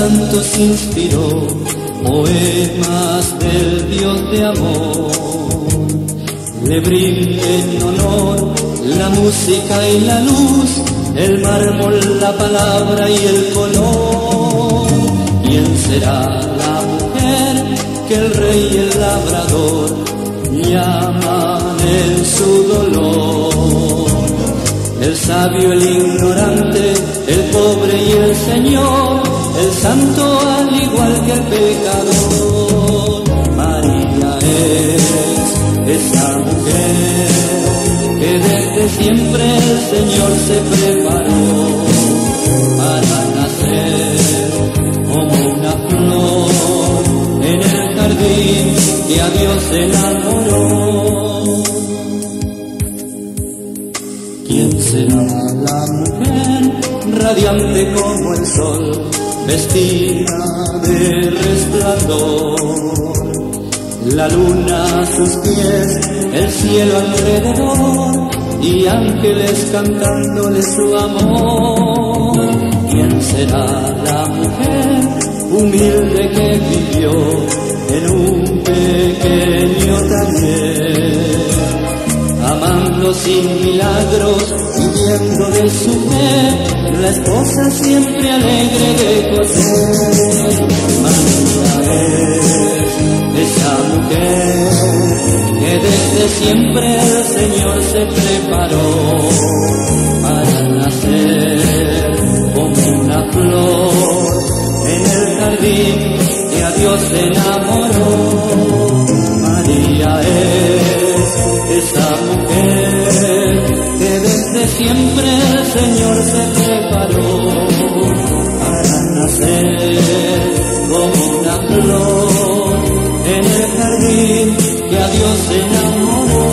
cantos inspiró, poemas del Dios de amor. Le brinden honor la música y la luz, el mármol, la palabra y el color. ¿Quién será la mujer que el rey y el labrador llaman en su dolor? El sabio, el ignorante, el pobre y el señor, el santo al igual que el pecador. María es esa mujer que desde siempre el Señor se preparó para nacer como una flor en el jardín que a Dios enamoró. ¿Quién será la mujer radiante como el sol, vestida de resplandor? La luna a sus pies, el cielo alrededor, y ángeles cantándole su amor. ¿Quién será la mujer humilde que vivió en un pequeño taller, amando sin milagros, viviendo de su fe, la esposa siempre alegre de José? María es esa mujer que desde siempre el Señor se preparó para nacer como una flor en el jardín que a Dios enamoró. María es esa mujer que desde siempre el Señor se preparó para nacer como una flor en el jardín que a Dios enamoró.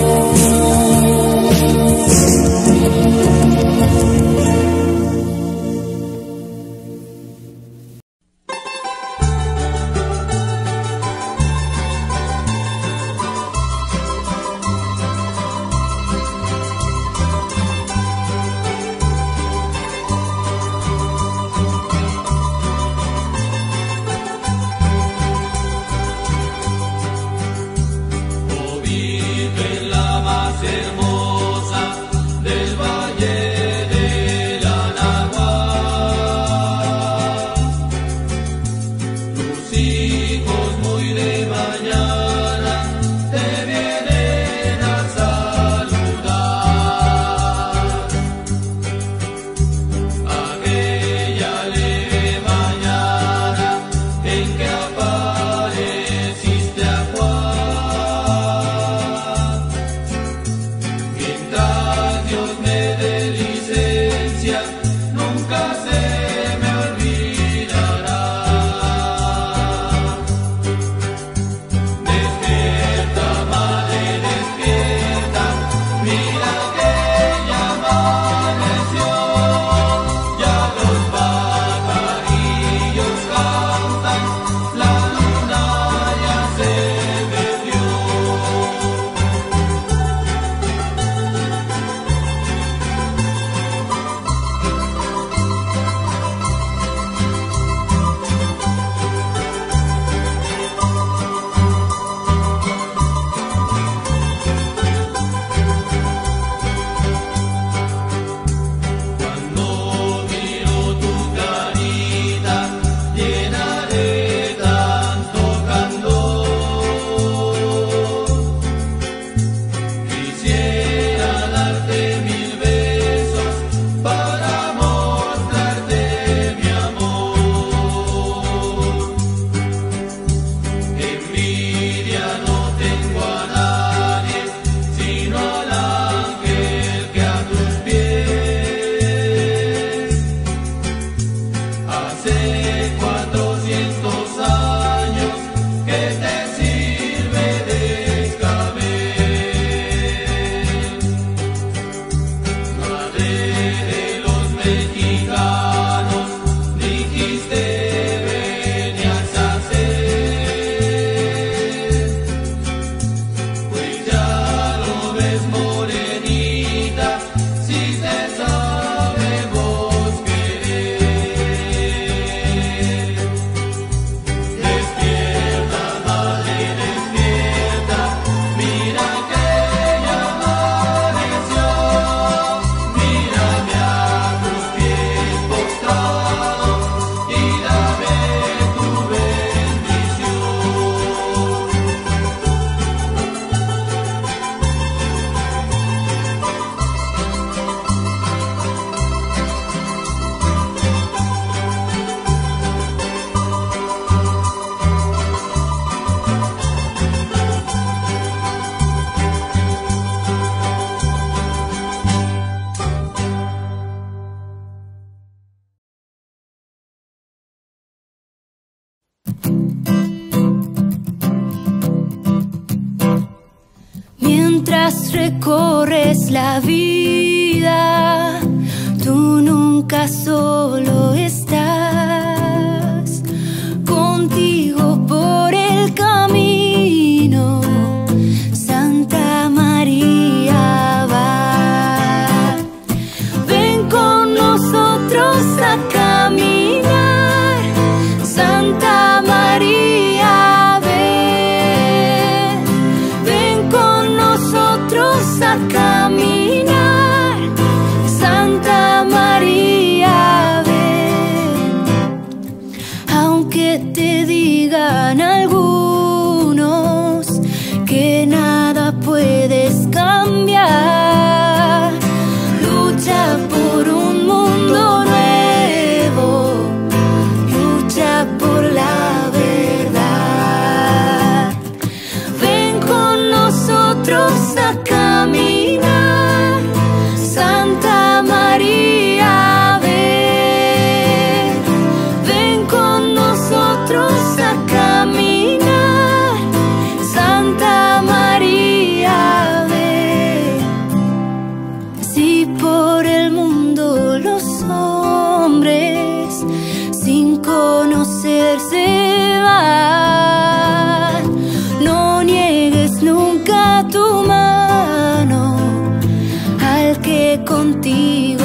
Mientras recorres la vida, tú nunca solo estás. Contigo por el camino, Santa María va. Ven con nosotros a caminar, Santa María, ven. Ven con nosotros a caminar, Santa María, ven. Aunque te digan algunos que nada puedes cambiar, lucha por un mundo nuevo, lucha por la verdad. Ven con nosotros a caminar, Santa María, ven. Ven con nosotros a caminar, Santa María, ven. Si por el mundo los hombres sin conocerse van, no niegues nunca tu mano al que contigo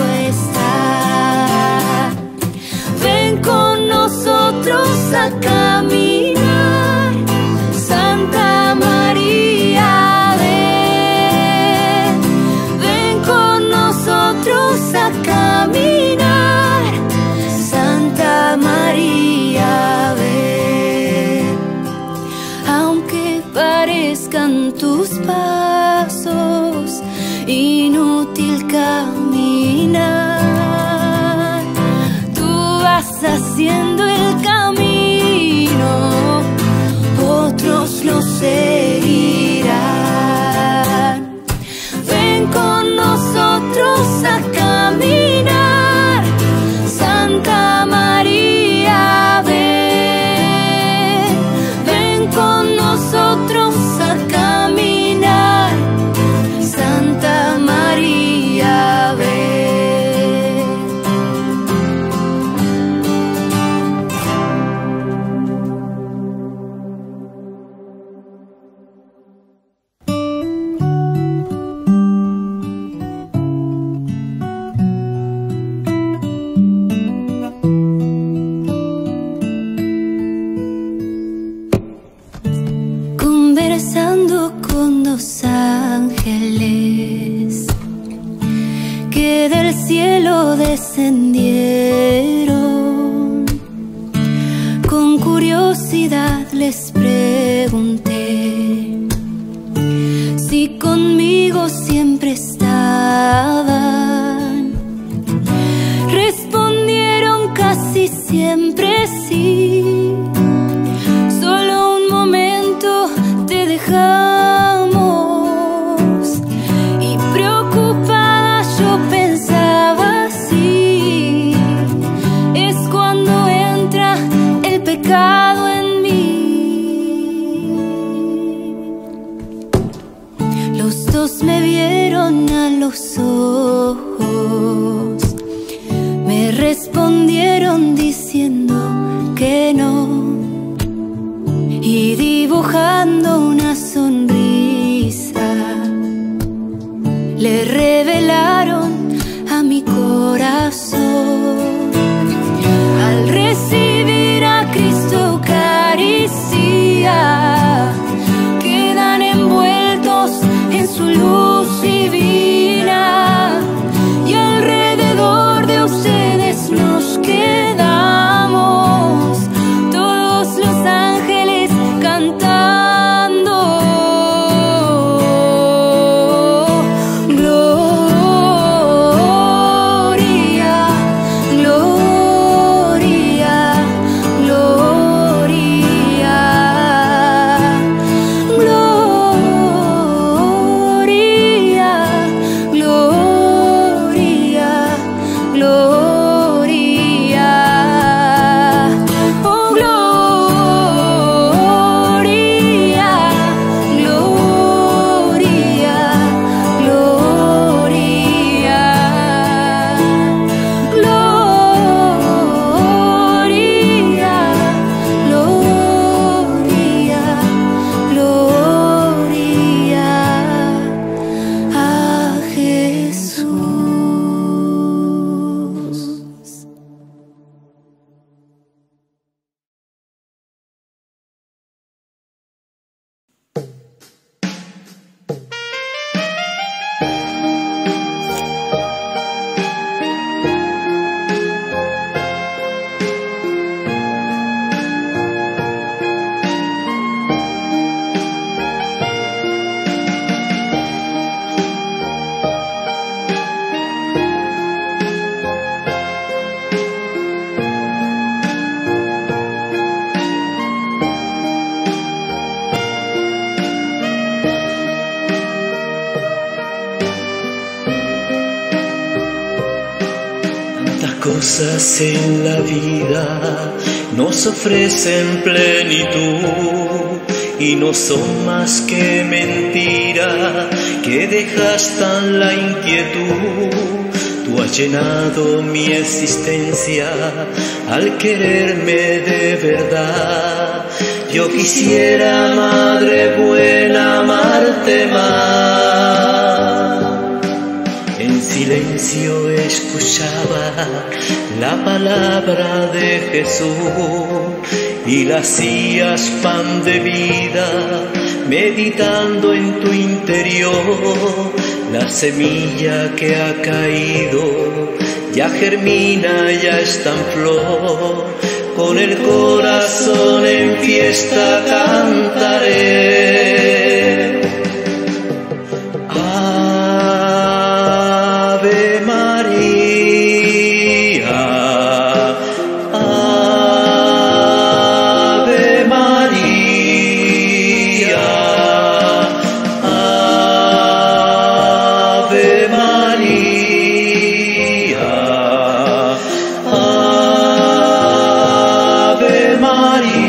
está. Ven con nosotros a caminar, Santa María, ven. Ven con nosotros a caminar, Santa María, ven. Aunque parezcan tus pasos inútil caminar, tú vas haciendo el camino, otros lo seguirán. Ven con nosotros a caminar, Santa María, ven. Ven con nosotros a caminar, Santa María, ven. Conversando con dos ángeles que del cielo descendieron, con curiosidad les pregunté si conmigo siempre estaban. Respondieron casi siempre sí. Solo un momento te dejamos, y preocupada yo pensaba así. Es cuando entra el pecado en mí. Los dos me vieron a los ojos, me respondieron diciendo que no, y dibujando una sonrisa le revelaron a mi corazón. Al recibir a Cristo Eucaristía, quedan envueltos en su luz divina, y alrededor de ustedes nos quedamos, todos los ángeles cantando gloria, gloria, gloria, gloria, cosas en la vida nos ofrecen plenitud y no son más que mentira que desgastan la inquietud. Tú has llenado mi existencia al quererme de verdad. Yo quisiera, madre buena, amarte más. En silencio escuchaba la palabra de Jesús y la hacías pan de vida, meditando en tu interior. La semilla que ha caído ya germina, ya está en flor. Con el corazón en fiesta cantaré. Ave María, Ave María, Ave María, Ave María.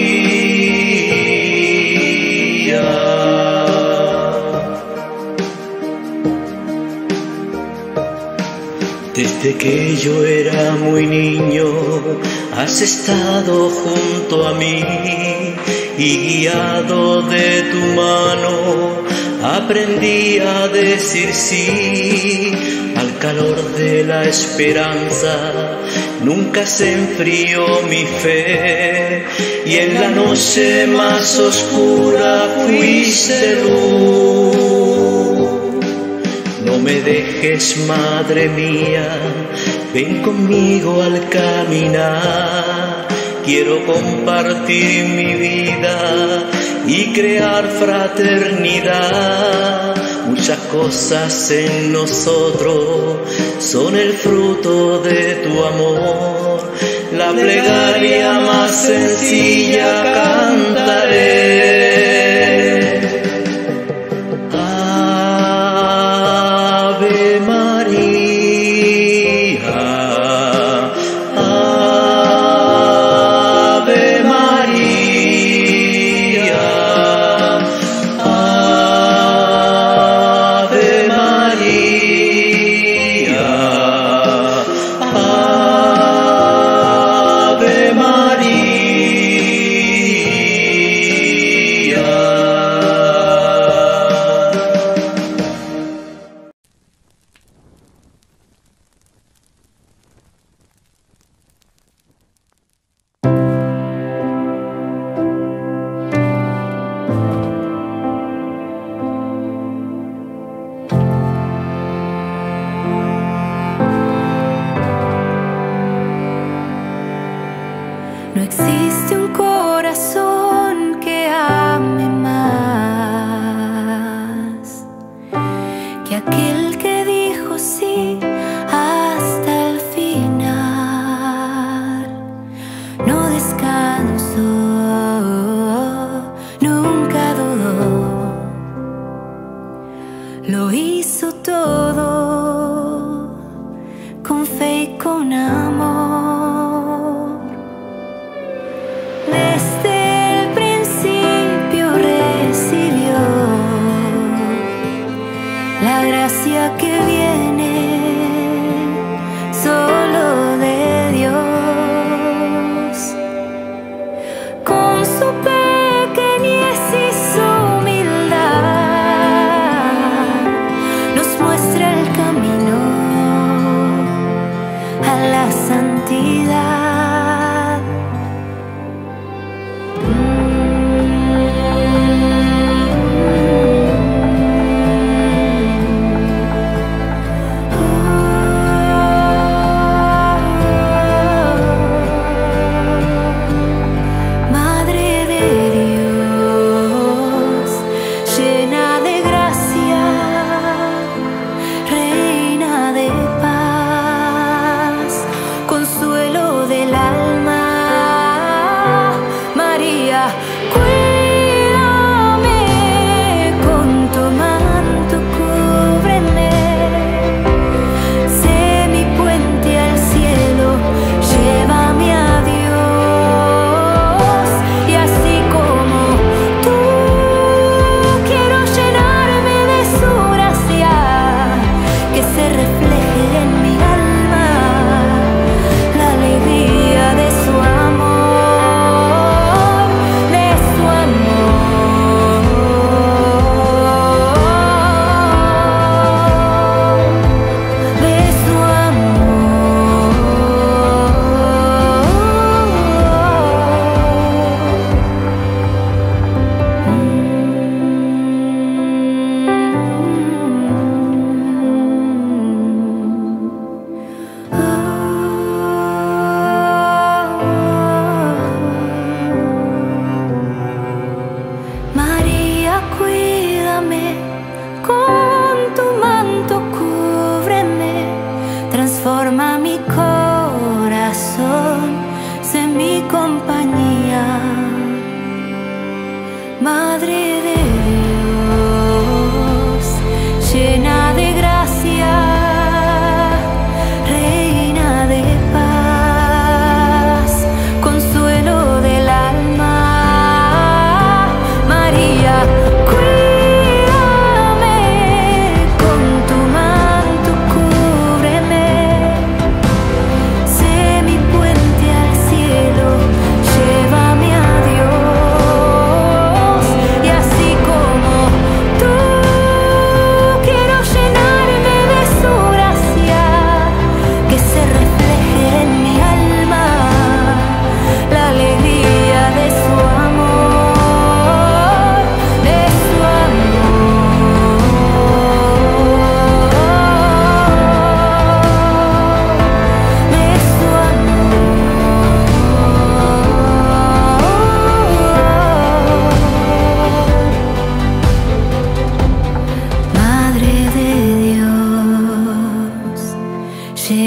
Desde que yo era muy niño has estado junto a mí y guiado de tu mano aprendí a decir sí al calor de la esperanza. Nunca se enfrió mi fe y en la noche más oscura fuiste luz. No me dejes, madre mía, ven conmigo al caminar. Quiero compartir mi vida y crear fraternidad. Muchas cosas en nosotros son el fruto de tu amor. La plegaria más sencilla cantaré. Ave María, Ave María, Ave María, Ave María. No existe un corazón que ame más que aquel que dijo sí hasta el final. No descansó, nunca dudó, lo hizo todo con fe y con amor. Desde el principio recibió la gracia que viene solo de Dios. Con su pequeñez y su humildad nos muestra el camino a la santidad. Consuelo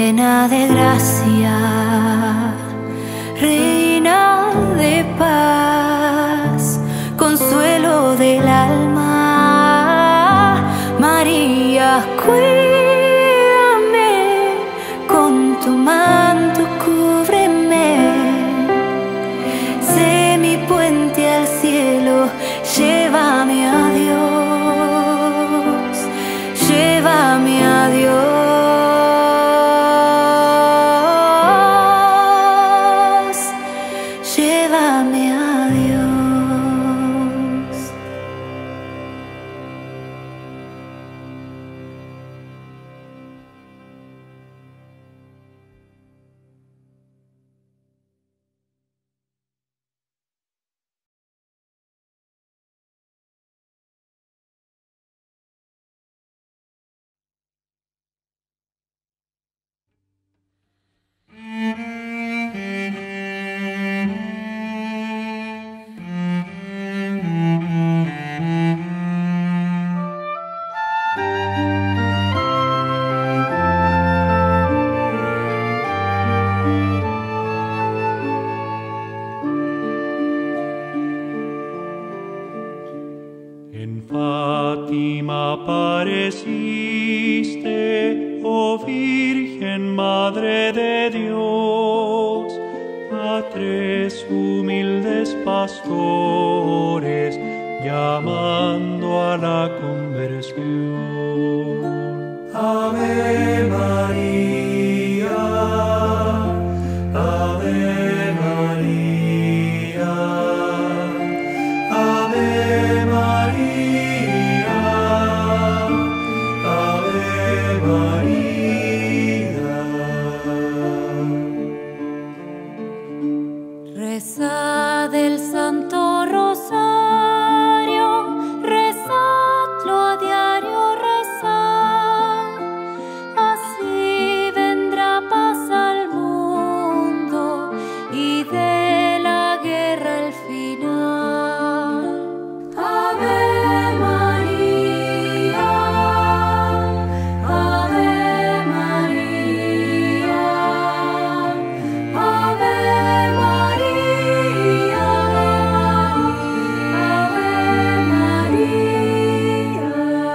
llena de gracia, reina de paz, consuelo del alma, María, cuídame, con tu manto cúbreme, sé mi puente al cielo, llévame a Dios, llévame a Dios. Llévame a Dios. En Fátima apareciste, oh Virgen Madre de Dios, a 3 humildes pastores, llamando a la conversión. Ave María, Ave María, Ave María, Ave María. Rezad el Santo Rosario, rezadlo a diario, rezad, así vendrá paz al mundo y de la guerra el final. Ave María, Ave María, Ave María, Ave María.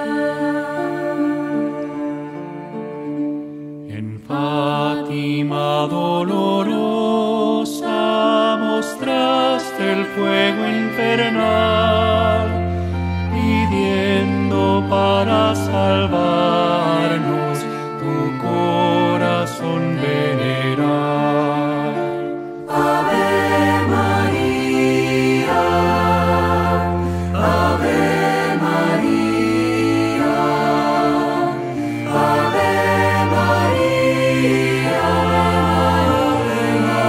En Fátima dolorosa mostraste el fuego infernal, pidiendo para salvarnos tu corazón venerar. Ave María, Ave María, Ave María, Ave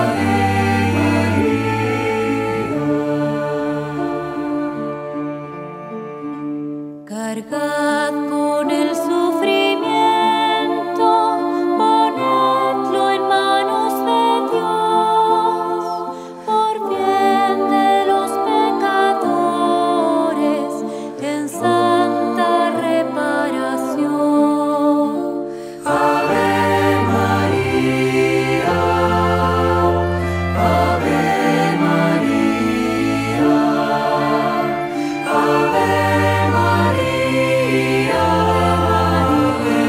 María. Cargad con el sufrimiento, ponedlo en manos de Dios, por bien de los pecadores, en santa reparación. Ave María, Ave María, Ave María, Ave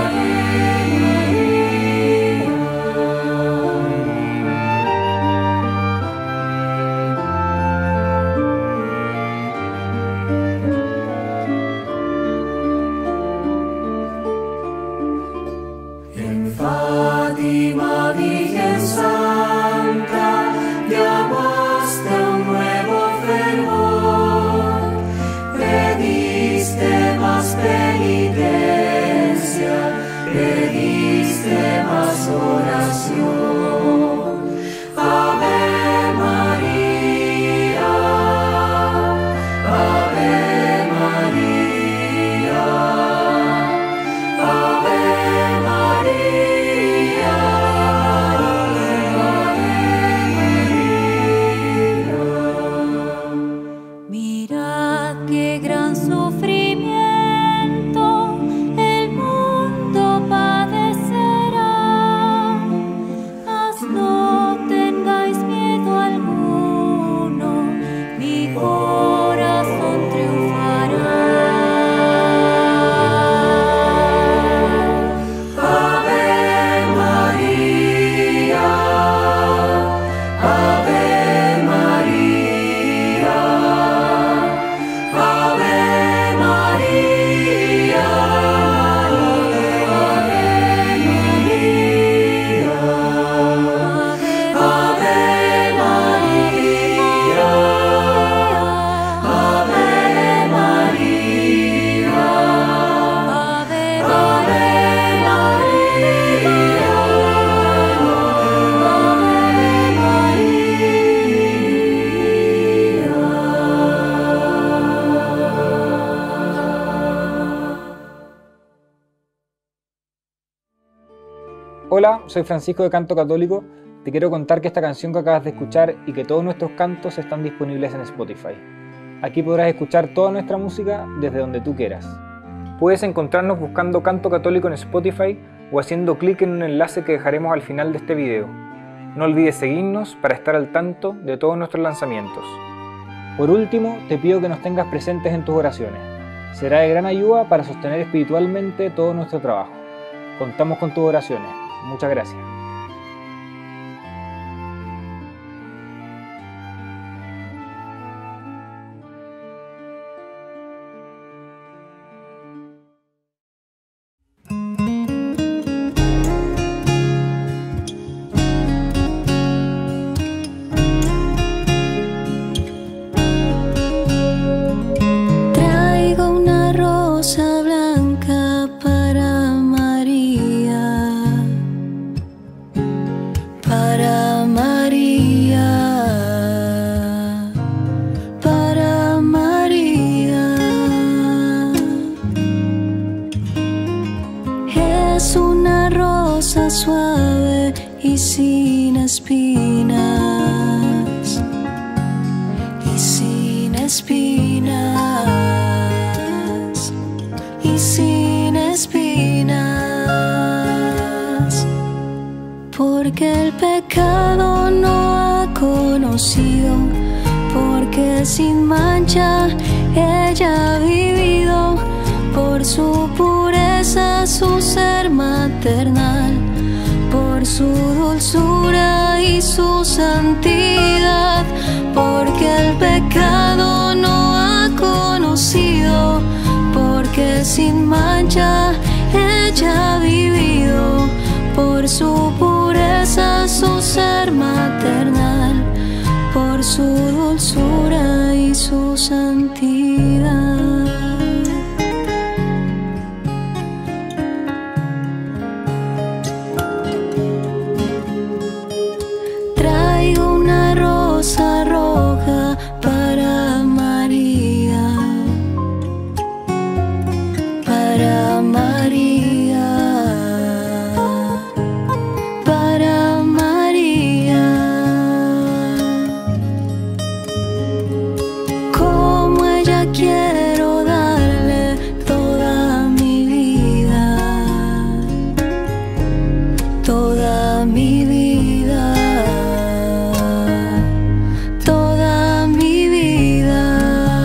En Fátima, Virgen Santa, llamaste a un nuevo fervor, pediste más penitencia, pediste más oración. Ave María, Ave María, Ave María, Hola, soy Francisco de Canto Católico. Te quiero contar que esta canción que acabas de escuchar y que todos nuestros cantos están disponibles en Spotify. Aquí podrás escuchar toda nuestra música desde donde tú quieras. Puedes encontrarnos buscando Canto Católico en Spotify o haciendo clic en un enlace que dejaremos al final de este video. No olvides seguirnos para estar al tanto de todos nuestros lanzamientos. Por último, te pido que nos tengas presentes en tus oraciones. Será de gran ayuda para sostener espiritualmente todo nuestro trabajo. Contamos con tus oraciones. Muchas gracias. Traigo una rosa blanca para María, para María, para María. Es una rosa suave y sin espinas, y sin espinas, y sin espinas, porque el pecado no ha conocido, porque sin mancha ella ha vivido, por su pureza, su ser maternal, por su dulzura y su santidad, porque el pecado no ha conocido, porque sin mancha ella ha vivido, por su pureza, su ser maternal, por su dulzura y su santidad. Traigo una rosa roja para María, para María, para María. Como ella quiero darle toda mi vida, toda mi vida, toda mi vida,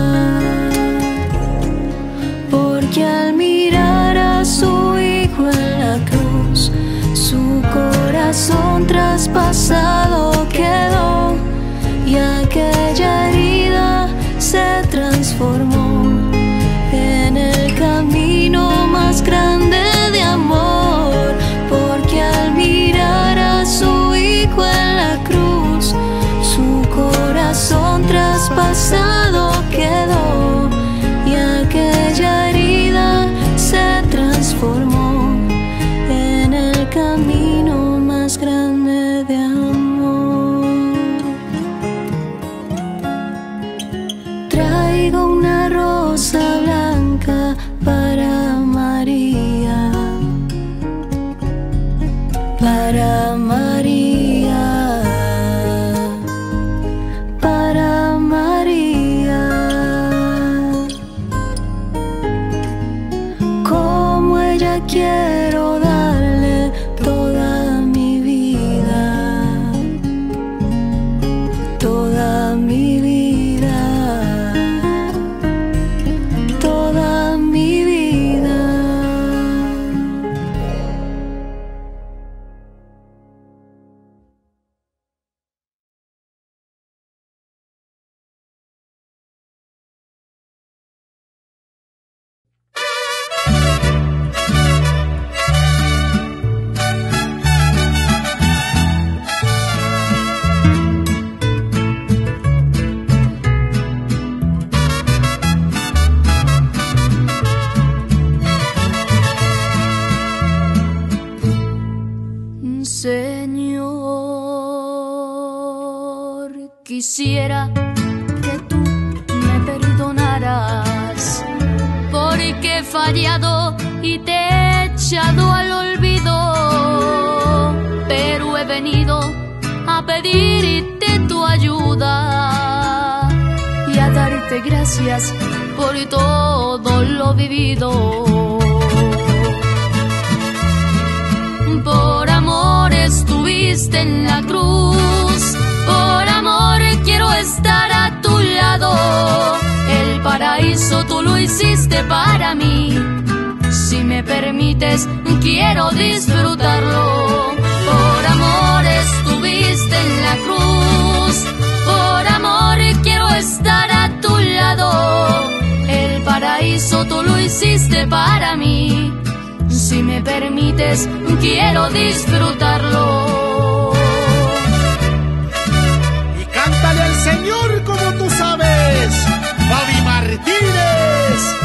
porque al mirar a su hijo en la cruz, su corazón traspasado quedó, y aquella herida se transformó en el camino más grande de amor, porque al mirar a su hijo en la cruz, su corazón traspasado quedó, y aquella herida se transformó en el camino más grande de amor. Traigo una rosa blanca para María, para María, para María. Como ella quiero darle toda mi vida, toda mi vida, toda mi vida. Señor, quisiera que tú me perdonaras, porque he fallado y te he echado al olvido. pedirte tu ayuda y a darte gracias por todo lo vivido. Por amor estuviste en la cruz, por amor quiero estar a tu lado. El paraíso tú lo hiciste para mí, si me permites quiero disfrutarlo. Por amor estuviste en la cruz, por amor quiero estar a tu lado. El paraíso tú lo hiciste para mí, si me permites quiero disfrutarlo. Y cántale al Señor como tú sabes, Fabi Martínez.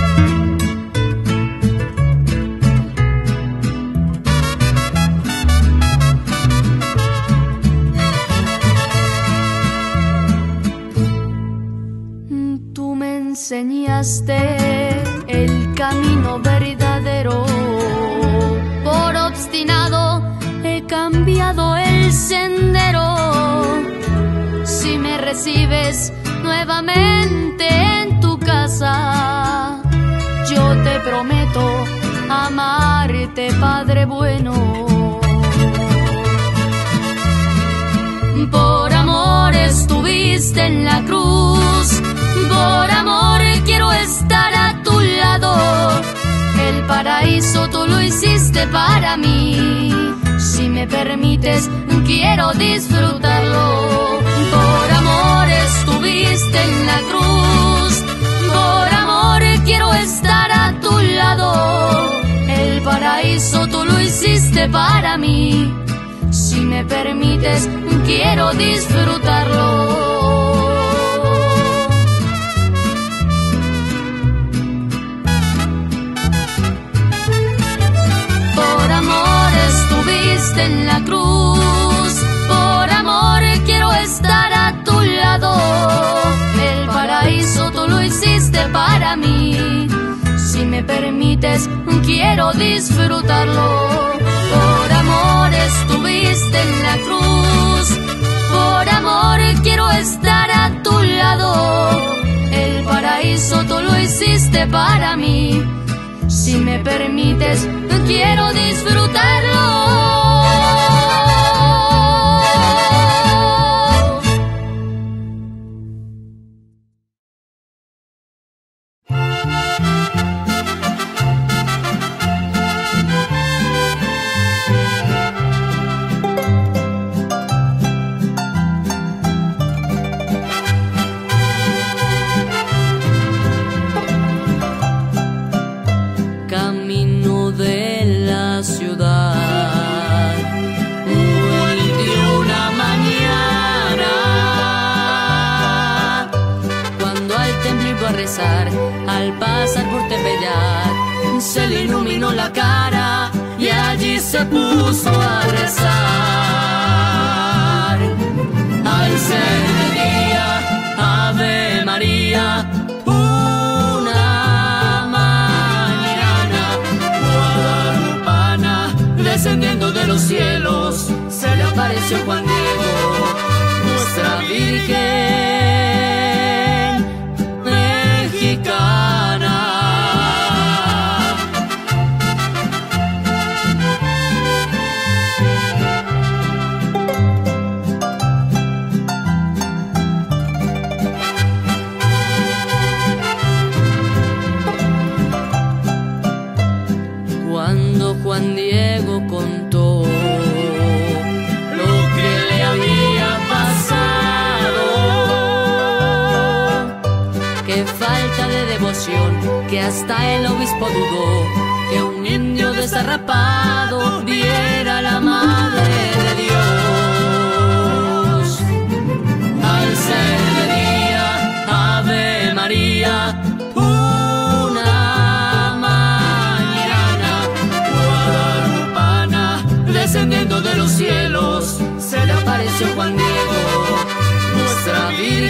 Tú me enseñaste el camino verdadero, por obstinado he cambiado el sendero. Si me recibes nuevamente en tu casa, yo te prometo amarte, Padre bueno. Por amor estuviste en la cruz, por amor quiero estar a tu lado. El paraíso tú lo hiciste para mí, si me permites quiero disfrutarlo. Por amor estuviste en la cruz, por amor quiero estar a tu lado. El paraíso tú lo hiciste para mí, si me permites quiero disfrutarlo. En la cruz, por amor quiero estar a tu lado. El paraíso tú lo hiciste para mí, si me permites quiero disfrutarlo. Por amor estuviste en la cruz, por amor quiero estar a tu lado. El paraíso tú lo hiciste para mí, si me permites quiero disfrutarlo. Camino de la ciudad, una mañana, cuando al templo iba a rezar, al pasar por Tepeyac, se le iluminó la cara y allí se puso a rezar. Al ser de día, Ave María, descendiendo de los cielos, se le apareció Juan Diego, nuestra Virgen mexicana. Cuando Juan Diego contó lo que le había pasado, qué falta de devoción, que hasta el obispo dudó que un indio desarrapado viera a la Madre de Dios. Al ser de día, Ave María, descendiendo de los cielos, se le apareció Juan Diego, nuestra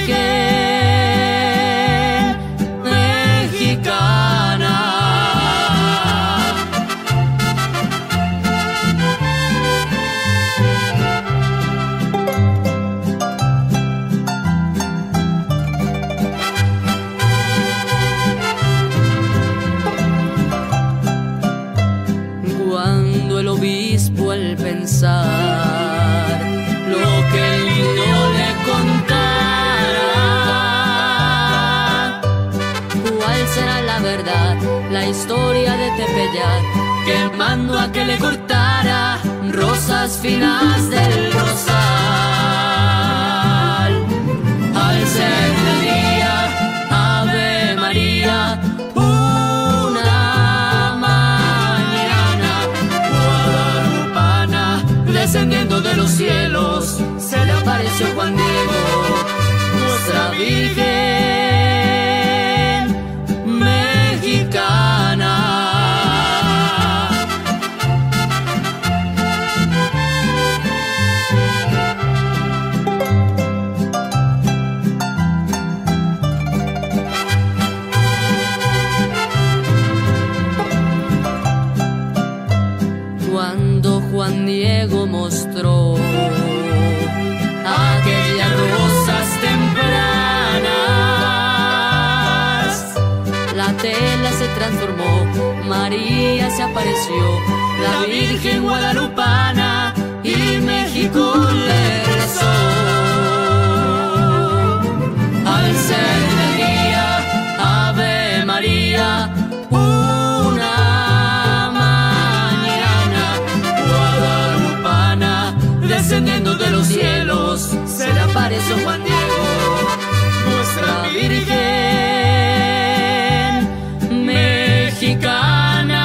Virgen mexicana. rezar lo que el niño le contara. ¿Cuál será la verdad, la historia de Tepeyac, que mandó a que le cortara rosas finas del rosal? Al ser de día, Ave María, una mañana guadalupana, descendiendo de los cielos, se le apareció Juan Diego, nuestra Virgen mexicana. Cuando Juan Diego mostró aquellas rosas tempranas, la tela se transformó, María se apareció, la Virgen guadalupana, y México le rezó. Al ser de día, Ave María, una mañana guadalupana, descendiendo de los cielos, se le apareció Juan Diego, nuestra Virgen mexicana.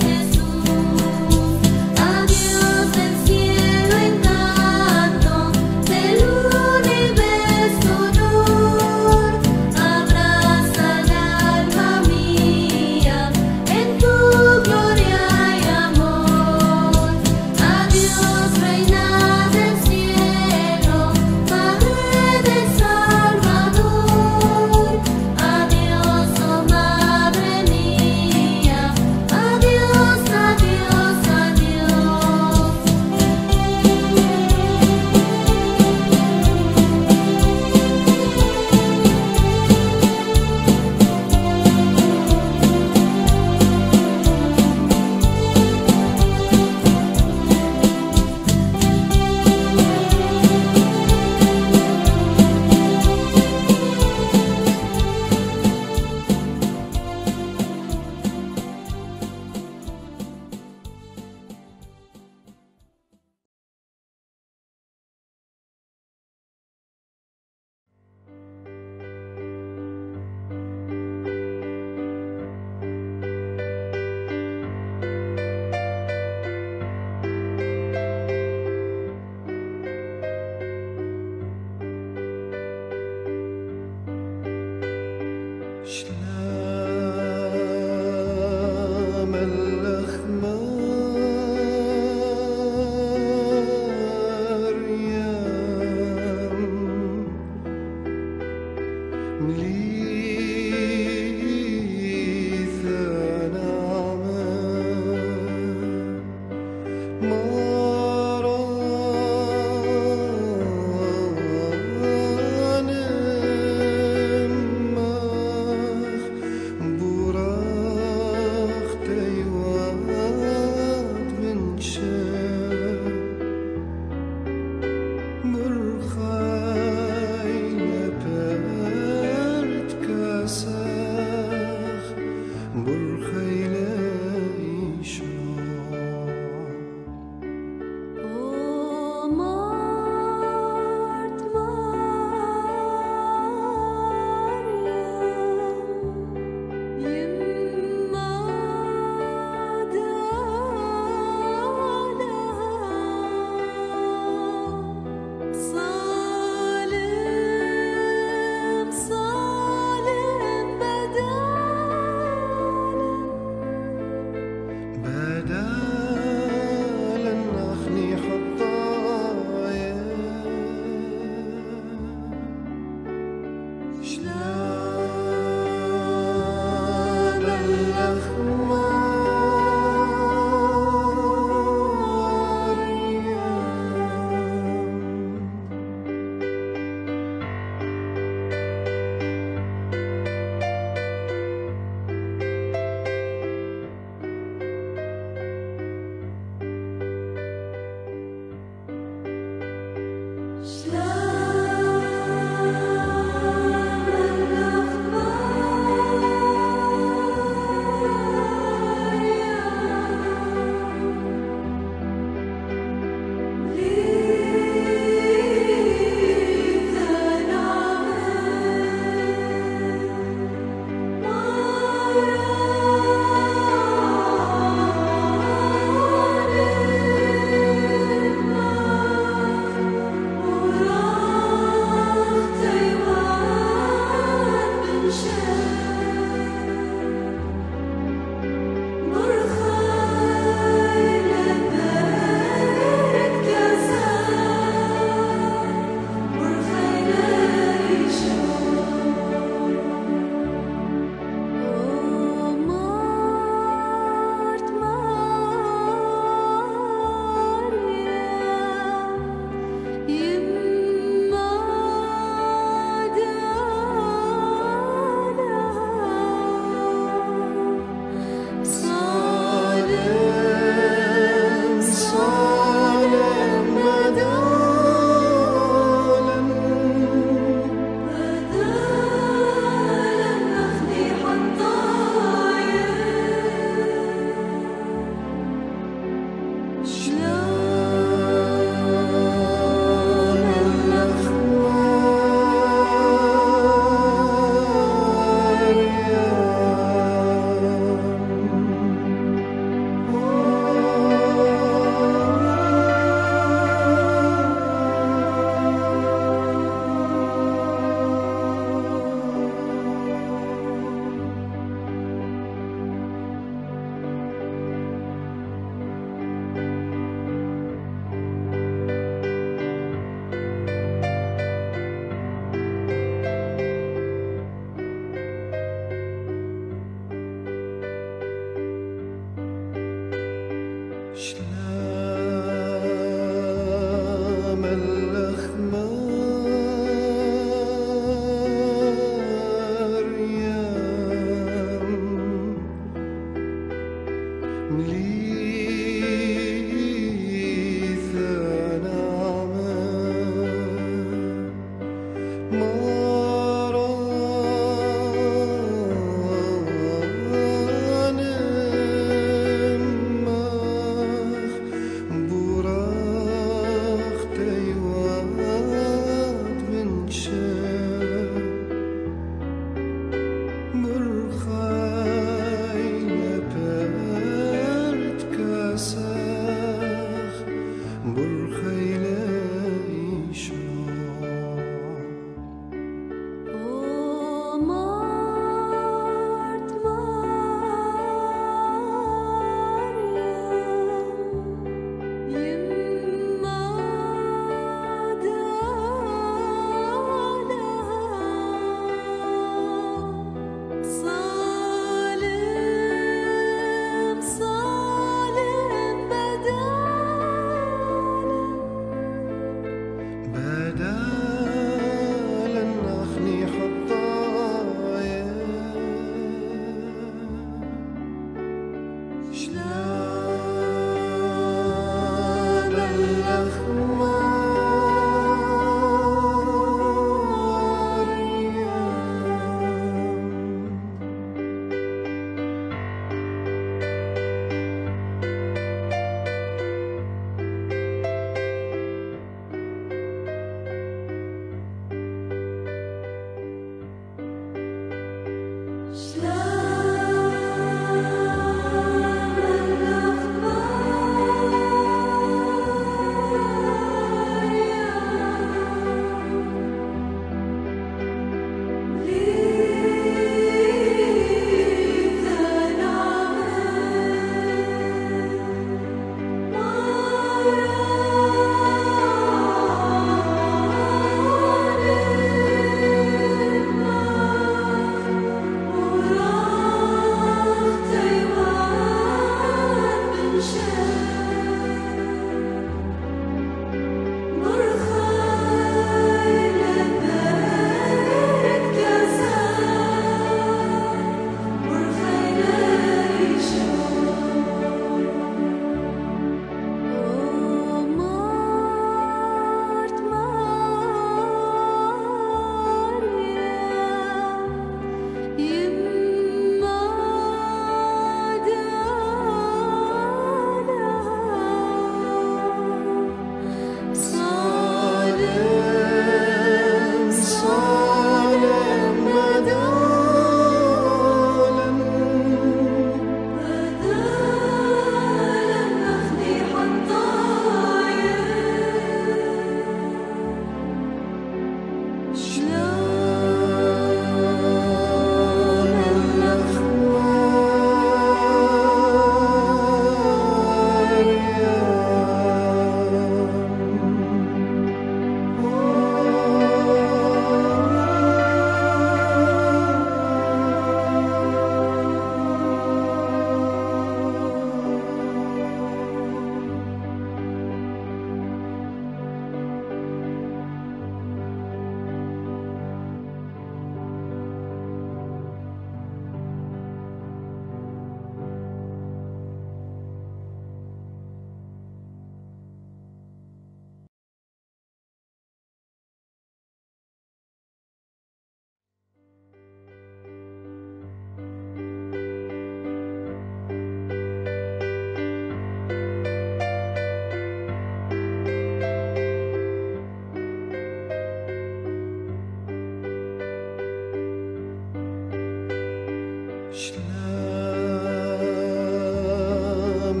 شلام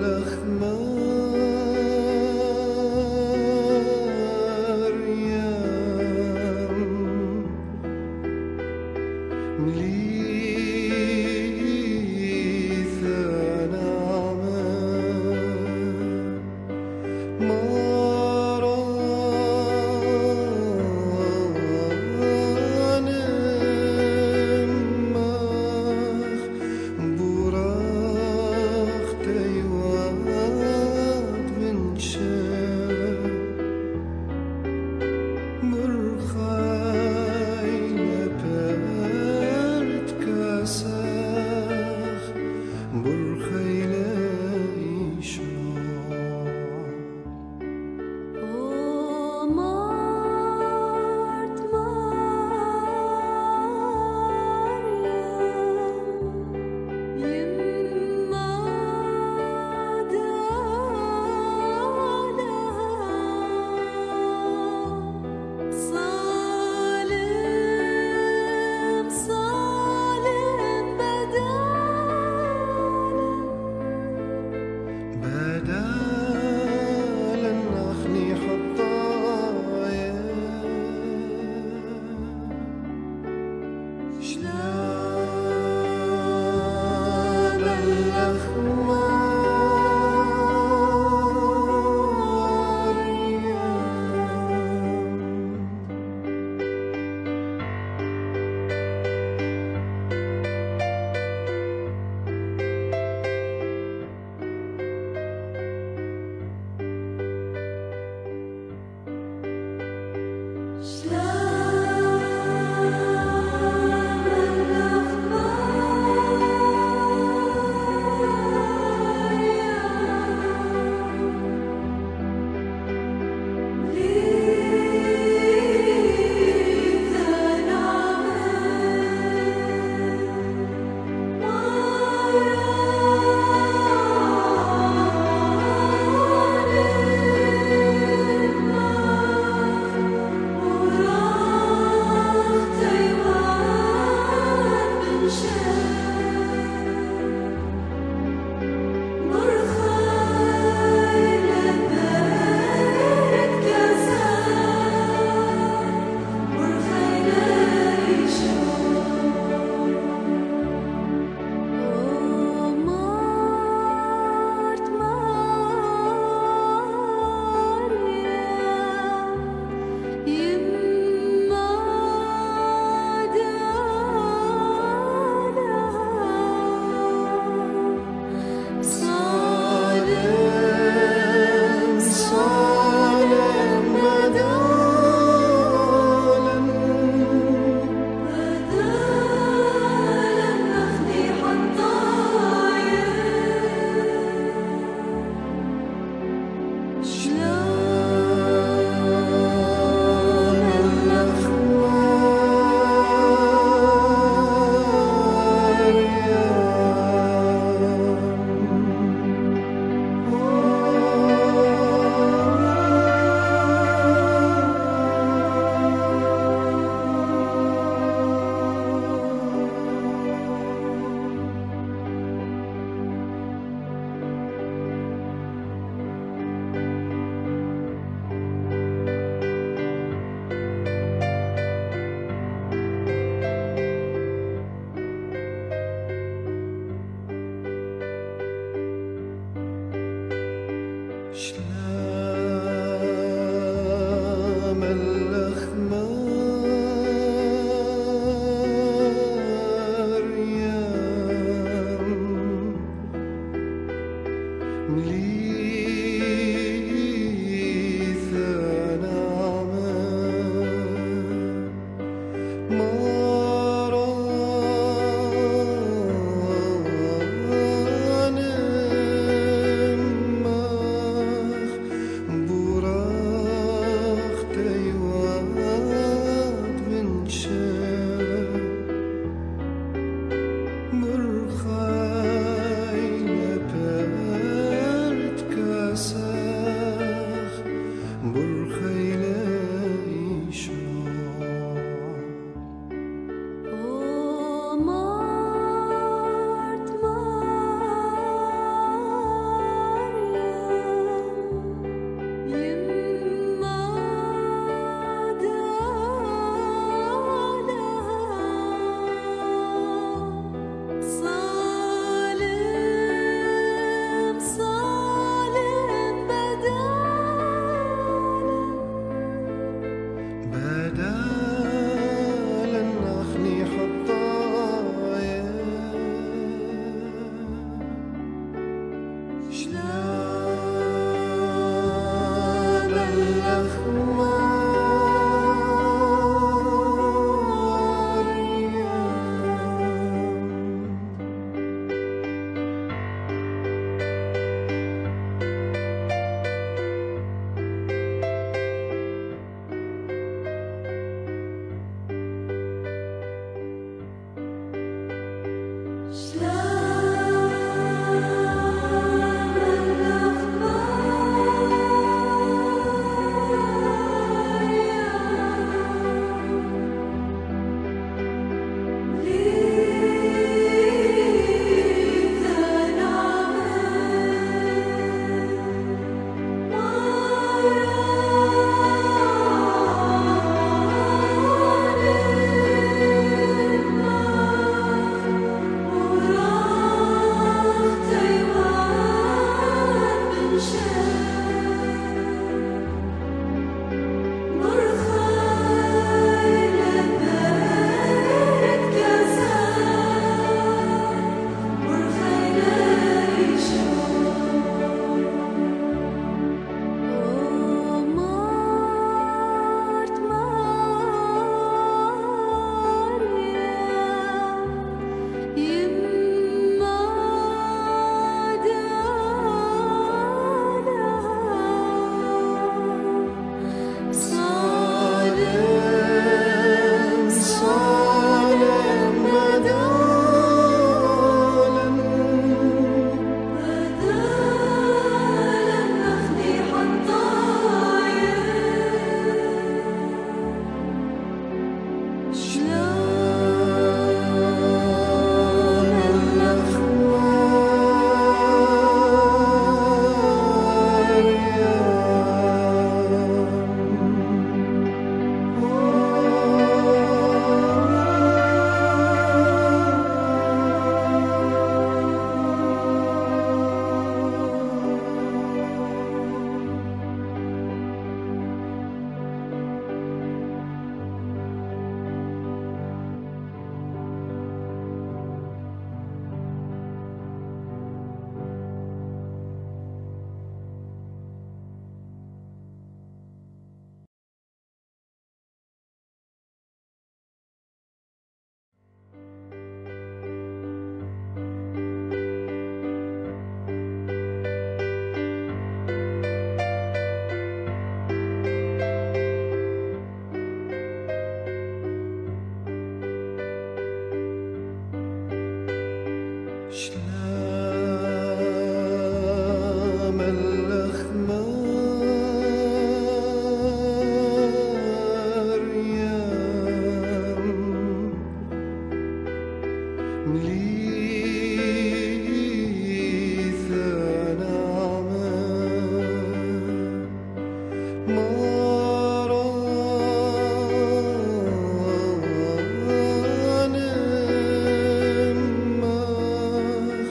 الأخمار يام مليثة نعمة مرانا شلام الأخمار يام مليثة نعمة مرانا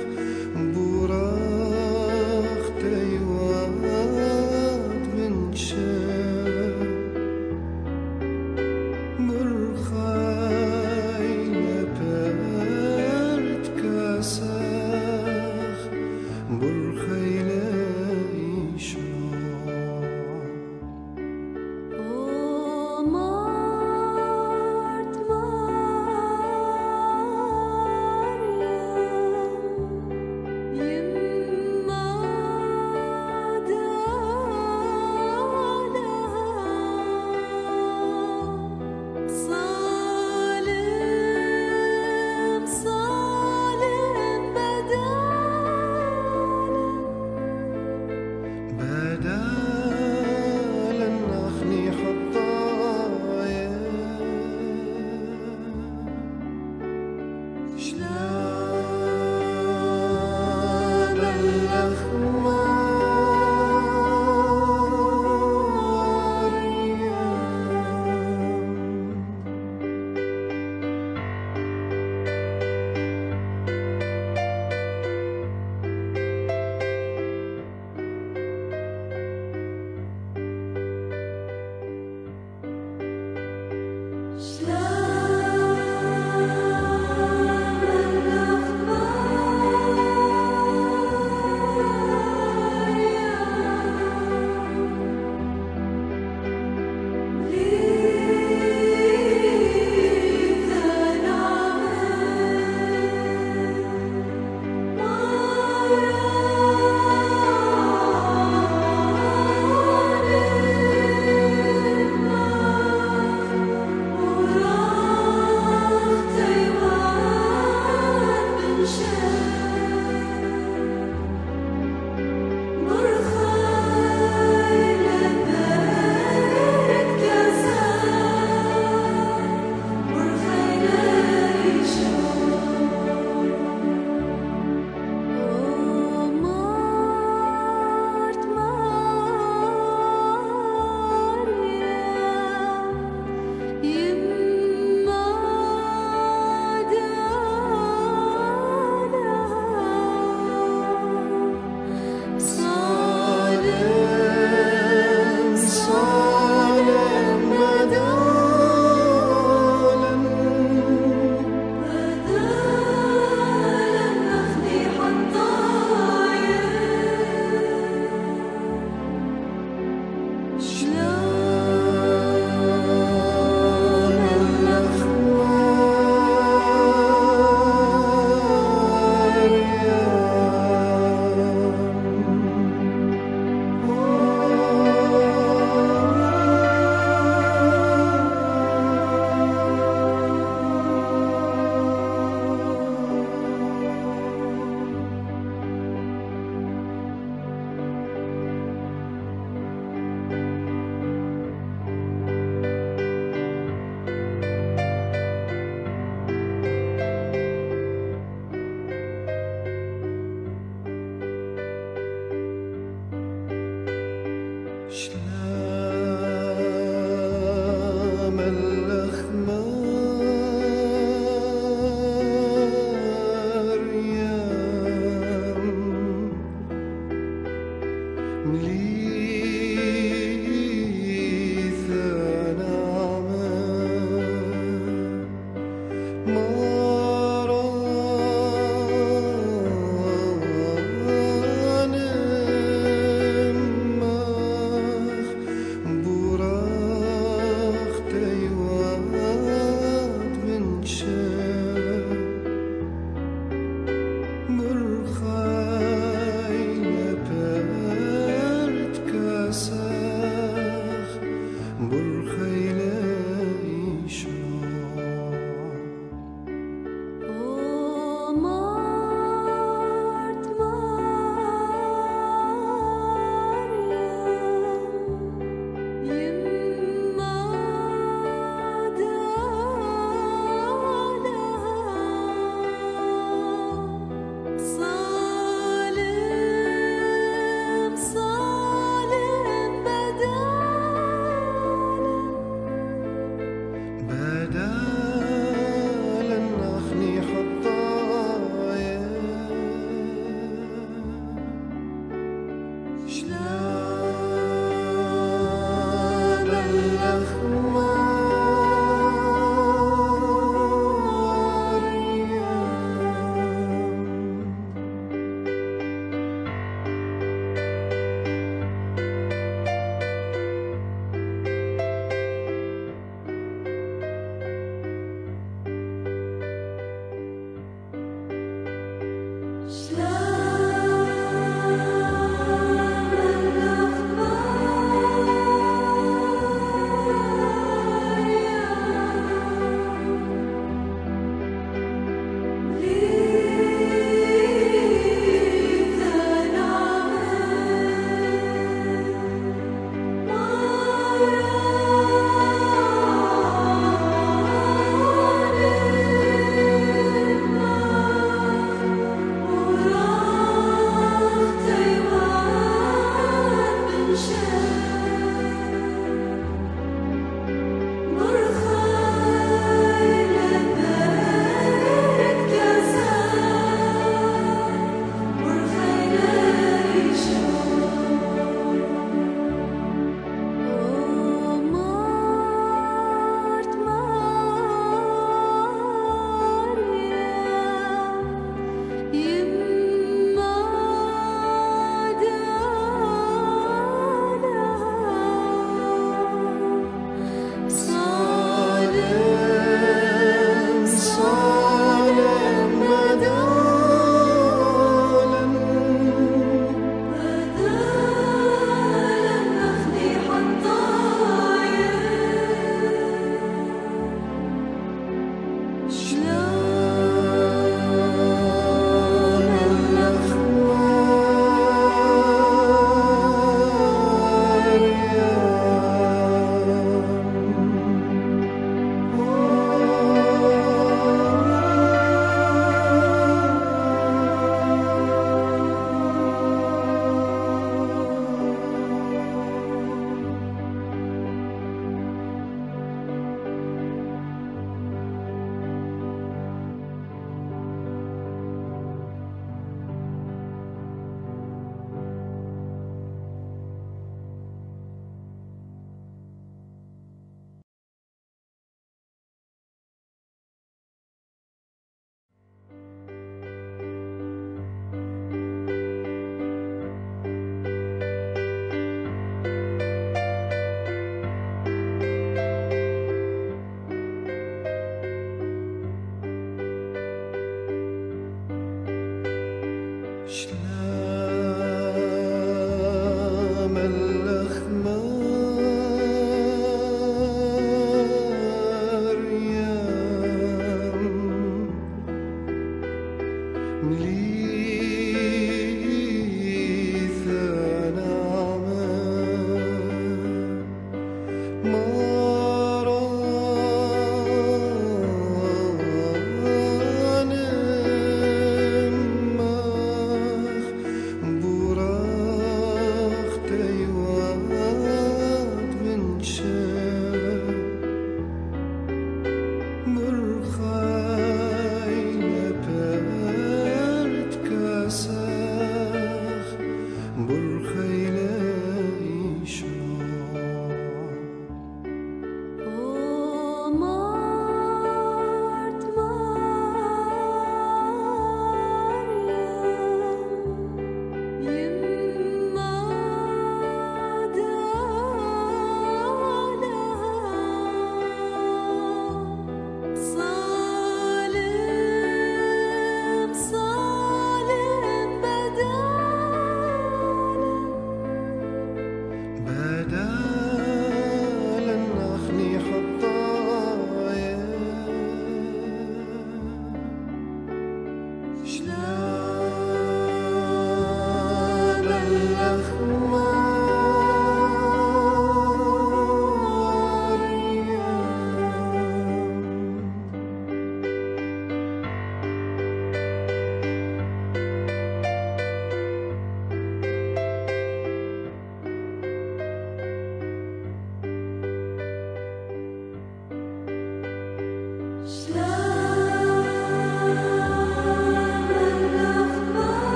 Lieb